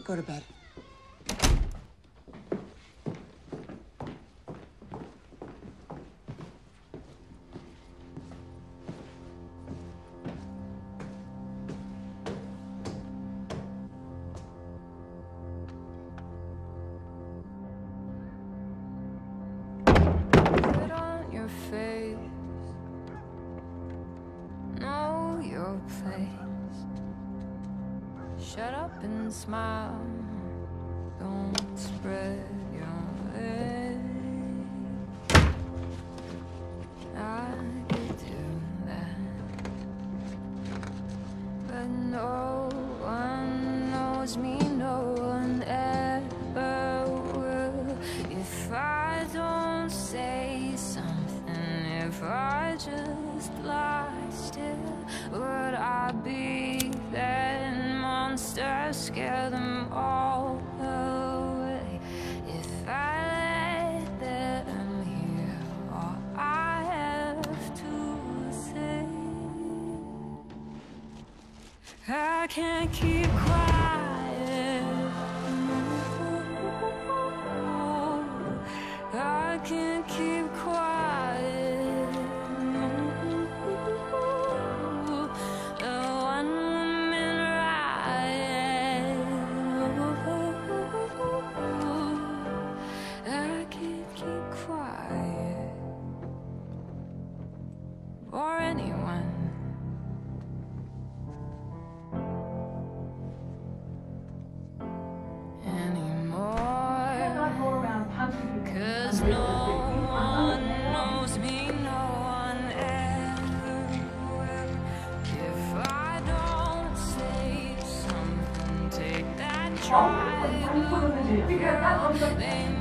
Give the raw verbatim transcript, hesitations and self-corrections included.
Go to bed. Put on your face, know your place. Shut up and smile. Don't spread your legs. I could do that, but no one knows me. No one ever will. If I don't say something, if I just lie still, would I be that monster? Scare them all away. If I let them hear all I have to say, I can't keep quiet. I can't keep quiet. The one woman riot. I can't keep quiet. Or anyone. Cause no one knows me, no one ever will. If I don't say something, take that drive. They